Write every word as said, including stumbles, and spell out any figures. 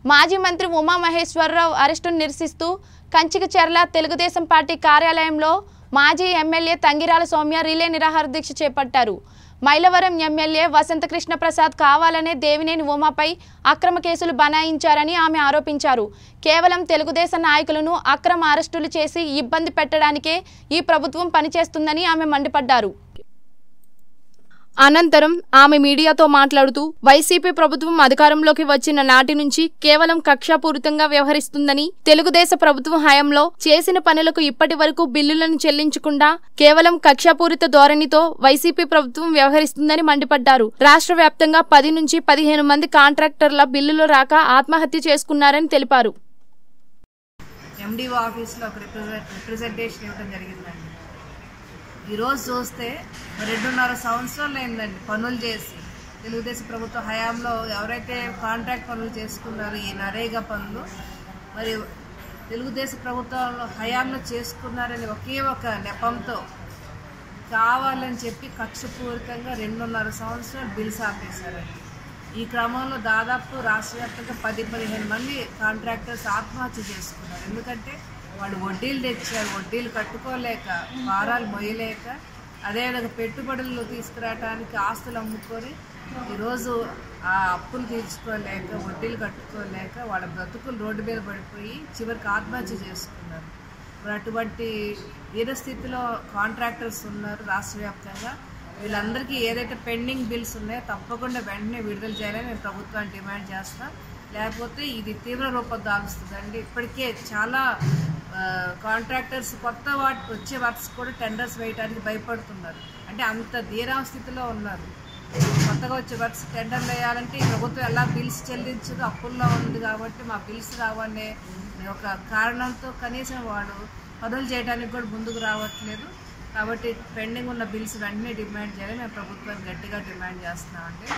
మాజీ మంత్రి ఉమా మహేశ్వరరావు అరెస్టును నిరసిస్తూ కంచికచర్ల తెలుగుదేశం పార్టీ కార్యాలయంలో మాజీ ఎమ్మెల్యే తంగిరాల సౌమ్య రిలే నిరాహార దీక్ష చేపట్టారు. మైలవరం ఎమ్మెల్యే వసంతకృష్ణ ప్రసాద్ కావాలనే దేవినేని ఉమాపై అక్రమ కేసులు బనాయించారని ఆమె ఆరోపించారు. కేవలం తెలుగుదేశం నాయకులను అక్రమ అరెస్టులు చేసి ఇబ్బంది పెట్టడానికే ఈ ప్రభుత్వం పనిచేస్తుందని ఆమె మండిపడ్డారు. అనంతరం ఆమె మీడియాతో మాట్లాడుతూ వైసీపీ ప్రభుత్వం అధికారంలోకి వచ్చిన నాటి నుంచి కేవలం కక్షాపూరితంగా వ్యవహరిస్తుందని, తెలుగుదేశ ప్రభుత్వం హయాంలో చేసిన పనులకు ఇప్పటి వరకు బిల్లులను చెల్లించకుండా కేవలం కక్షాపూరిత ధోరణితో వైసీపీ ప్రభుత్వం వ్యవహరిస్తుందని మండిపడ్డారు. రాష్ట్ర వ్యాప్తంగా పది నుంచి పదిహేను మంది కాంట్రాక్టర్ల బిల్లులు రాక ఆత్మహత్య చేసుకున్నారని తెలిపారు. ఎండిఓ ఆఫీస్లో ఒక రిప్రజెంటేషన్ ఇవ్వడం జరిగిందండి. ఈరోజు చూస్తే రెండున్నర సంవత్సరాలు అయిందండి పనులు చేసి. తెలుగుదేశం ప్రభుత్వ హయాంలో ఎవరైతే కాంట్రాక్ట్ పనులు చేసుకున్నారో ఈ నరేగా పనులు మరి తెలుగుదేశం ప్రభుత్వంలో హయాంలో చేసుకున్నారని ఒకే ఒక నెపంతో కావాలని చెప్పి కక్షపూరితంగా రెండున్నర సంవత్సరాలు బిల్స్ ఆపేశారండి. ఈ క్రమంలో దాదాపు రాష్ట్ర వ్యాప్తంగా పది పదిహేను మంది కాంట్రాక్టర్స్ ఆత్మహత్య చేసుకున్నారు. ఎందుకంటే వాళ్ళు వడ్డీలు తెచ్చారు, వడ్డీలు కట్టుకోలేక, భారాలు మొయ్యలేక, అదేవిధంగా పెట్టుబడులు తీసుకురావడానికి ఆస్తులు అమ్ముకొని ఈరోజు ఆ అప్పులు తీర్చుకోలేక, వడ్డీలు కట్టుకోలేక వాళ్ళ బ్రతుకులు రోడ్డు మీద పడిపోయి చివరికి ఆత్మహత్య చేసుకున్నారు. మరి అటువంటి దీనస్థితిలో కాంట్రాక్టర్స్ ఉన్నారు రాష్ట్ర వ్యాప్తంగా. వీళ్ళందరికీ ఏదైతే పెండింగ్ బిల్స్ ఉన్నాయో తప్పకుండా వెంటనే విడుదల చేయాలని నేను ప్రభుత్వాన్ని డిమాండ్ చేస్తాను. లేకపోతే ఇది తీవ్ర రూపం దాలుస్తుందండి. ఇప్పటికే చాలా కాంట్రాక్టర్స్ కొత్త వాటి వచ్చే వర్క్స్ కూడా టెండర్స్ వేయడానికి భయపడుతున్నారు. అంటే అంత ధీరా స్థితిలో ఉన్నారు. కొత్తగా వచ్చే వర్క్స్ టెండర్లు వేయాలంటే ఈ ప్రభుత్వం ఎలా బిల్స్ చెల్లించదు, అప్పుల్లో ఉంది కాబట్టి మా బిల్స్ రావనే ఒక కారణంతో కనీసం వాడు పనులు చేయడానికి కూడా ముందుకు రావట్లేదు. కాబట్టి పెండింగ్ ఉన్న బిల్స్ వెంటనే డిమాండ్ చేయాలని మేము ప్రభుత్వాన్ని గట్టిగా డిమాండ్ చేస్తున్నామండి.